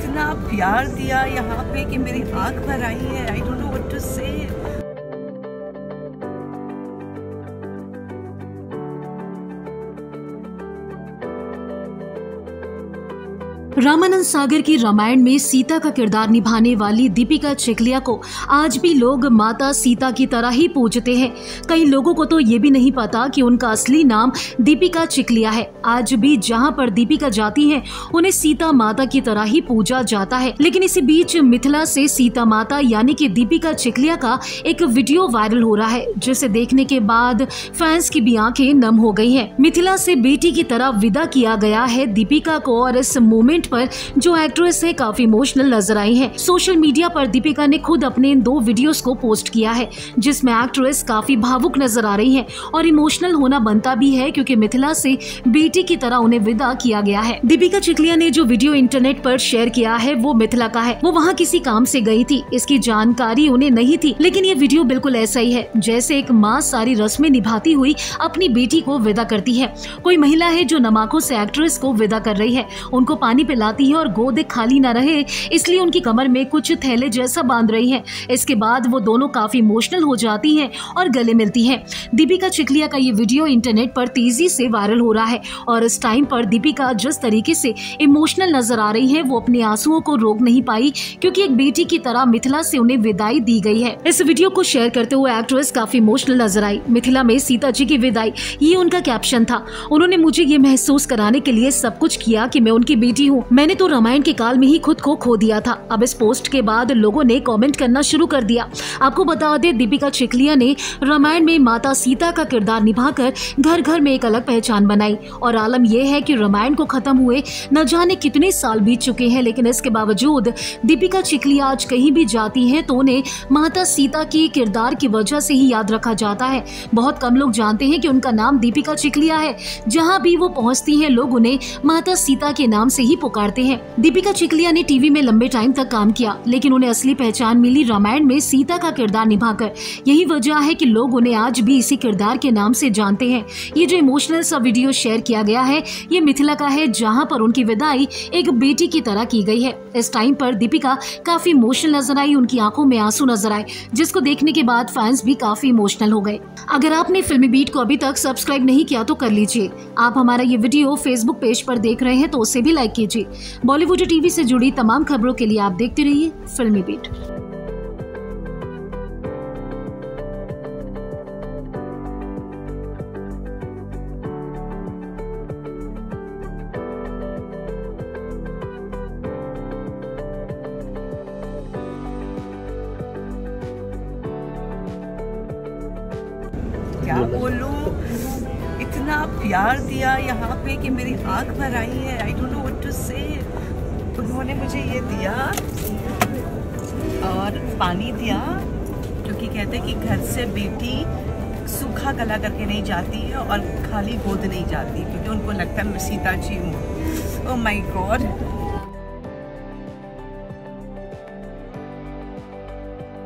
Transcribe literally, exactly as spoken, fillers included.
इतना प्यार दिया यहाँ पे कि मेरी आँख भर आई है। I don't know what to say. Ramanand सागर की रामायण में सीता का किरदार निभाने वाली दीपिका चिखलिया को आज भी लोग माता सीता की तरह ही पूजते हैं। कई लोगों को तो ये भी नहीं पता कि उनका असली नाम दीपिका चिखलिया है। आज भी जहां पर दीपिका जाती हैं, उन्हें सीता माता की तरह ही पूजा जाता है। लेकिन इसी बीच मिथिला से सीता माता यानी कि दीपिका चिखलिया का एक वीडियो वायरल हो रहा है, जिसे देखने के बाद फैंस की भी आंखें नम हो गई है। मिथिला से बेटी की तरह विदा किया गया है दीपिका को, और इस मोमेंट पर जो एक्ट्रेस है काफी इमोशनल नजर आई है। सोशल मीडिया पर दीपिका ने खुद अपने इन दो वीडियोस को पोस्ट किया है, जिसमें एक्ट्रेस काफी भावुक नजर आ रही है और इमोशनल होना बनता भी है, क्योंकि मिथिला से बेटी की तरह उन्हें विदा किया गया है। दीपिका चिखलिया ने जो वीडियो इंटरनेट पर शेयर किया है वो मिथिला का है। वो वहाँ किसी काम से गई थी, इसकी जानकारी उन्हें नहीं थी, लेकिन ये वीडियो बिल्कुल ऐसा ही है जैसे एक माँ सारी रस्में निभाती हुई अपनी बेटी को विदा करती है। कोई महिला है जो नमाकों से एक्ट्रेस को विदा कर रही है, उनको पानी लाती है और गोद खाली ना रहे इसलिए उनकी कमर में कुछ थैले जैसा बांध रही है। इसके बाद वो दोनों काफी इमोशनल हो जाती हैं और गले मिलती हैं। दीपिका चिखलिया का ये वीडियो इंटरनेट पर तेजी से वायरल हो रहा है और इस टाइम पर दीपिका जिस तरीके से इमोशनल नजर आ रही है वो अपने आंसुओं को रोक नहीं पाई, क्योंकि एक बेटी की तरह मिथिला से उन्हें विदाई दी गई है। इस वीडियो को शेयर करते हुए एक्ट्रेस काफी इमोशनल नजर आई। मिथिला में सीता जी की विदाई, ये उनका कैप्शन था। उन्होंने मुझे ये महसूस कराने के लिए सब कुछ किया कि मैं उनकी बेटी हूँ। मैंने तो रामायण के काल में ही खुद को खो दिया था। अब इस पोस्ट के बाद लोगों ने कमेंट करना शुरू कर दिया। आपको बता दें, दीपिका चिखलिया ने रामायण में माता सीता का किरदार निभाकर घर घर में एक अलग पहचान बनाई। और आलम यह है कि रामायण को खत्म हुए न जाने कितने साल बीत चुके हैं, लेकिन इसके बावजूद दीपिका चिखलिया आज कहीं भी जाती हैं तो उन्हें माता सीता की किरदार की वजह से ही याद रखा जाता है। बहुत कम लोग जानते हैं कि उनका नाम दीपिका चिखलिया है। जहाँ भी वो पहुँचती है लोग उन्हें माता सीता के नाम से ही पुकारते हैं। दीपिका चिखलिया ने टीवी में लंबे टाइम तक काम किया, लेकिन उन्हें असली पहचान मिली रामायण में सीता का किरदार निभाकर। यही वजह है कि लोग उन्हें आज भी इसी किरदार के नाम से जानते हैं। ये जो इमोशनल सा वीडियो शेयर किया गया है ये मिथिला का है, जहां पर उनकी विदाई एक बेटी की तरह की गई है। इस टाइम पर दीपिका काफी इमोशनल नजर आई, उनकी आंखों में आंसू नजर आए, जिसको देखने के बाद फैंस भी काफी इमोशनल हो गए। अगर आपने फिल्मी बीट को अभी तक सब्सक्राइब नहीं किया तो कर लीजिए। आप हमारा ये वीडियो फेसबुक पेज पर देख रहे हैं तो उसे भी लाइक कीजिए। बॉलीवुड टीवी से जुड़ी तमाम खबरों के लिए आप देखते रहिए फिल्मी बीट। क्या बोलूं, इतना प्यार दिया यहाँ पे कि मेरी आँख भर आई है। I don't know what to say. उन्होंने मुझे ये दिया और पानी दिया, क्योंकि कहते हैं कि घर से बेटी सूखा गला करके नहीं जाती है और खाली गोद नहीं जाती, क्योंकि उनको लगता है मैं सीता जी हूँ। Oh my God.